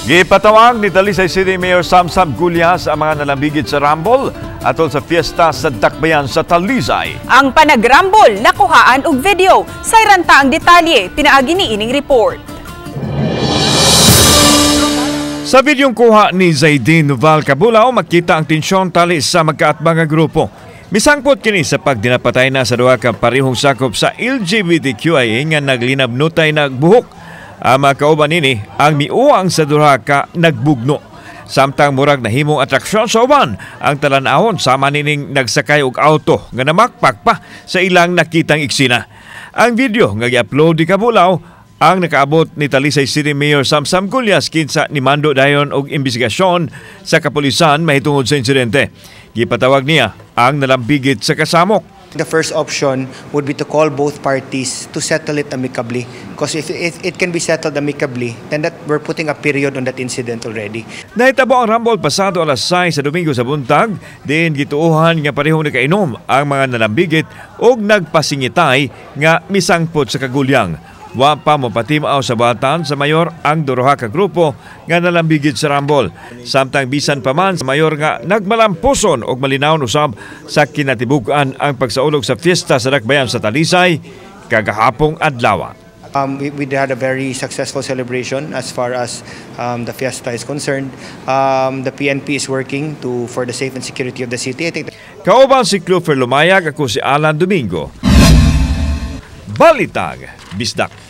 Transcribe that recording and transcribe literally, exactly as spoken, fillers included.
Gipatawag ni Talisay City Mayor Sam Sam Gulyas ang mga nalambigit sa Rumble atol sa fiesta sa Dakbayan sa Talisay. Ang panag-rumble nakuhaan og video. Sayranta ang detalye pinaagi ni ining report. Sa videong kuha ni Zaidin Noval Cabulao, makita ang tensyon tali sa magkaatbang nga grupo. Misangpot kini sa pagdinapatay na sa duha ka parehong sakop sa L G B T Q I A nga naglinabnutay nagbuhok. Ang mga kauban nini ang miuang sa duha ka nagbugno. Samtang murag nahimong atraksyon sa uban ang talan-ahon sama nining nagsakay og auto nga namakpak pa sa ilang nakitang eksena. Ang video nga gi-upload ni Cabulao ang nakaabot ni Talisay City Mayor Sam Sam Gulyas kinsa ni mando dayon og imbestigasyon sa kapulisan mahitungod sa insidente. Gipatawag niya ang nalambigit sa kasamok. The first option would be to call both parties to settle it amicably. Because if, if it can be settled amicably, then that we're putting a period on that incident already. Nahitabo ang rumble pasado alas sais sa Domingo sa buntag, din gituuhan nga parehong nakainom ang mga nalambigit o nagpasingitay nga misangpot sa kagulyang. Wa pa mo patimaaw sa batan sa mayor ang duruha ka grupo nga nalambigit sa rumble. Samtang bisan pa man sa mayor nga nagmalampuson og malinawon usab sa kinatibuk-an ang pagsaulog sa fiesta sa Dakbayan sa Talisay kagahapong adlaw. Um, we, we had a very successful celebration as far as um, the fiesta is concerned. Um, the P N P is working to for the safe and security of the city. I think Kauban si Clover Lumayag, ako si Alan Domingo. Balitag Bisdak.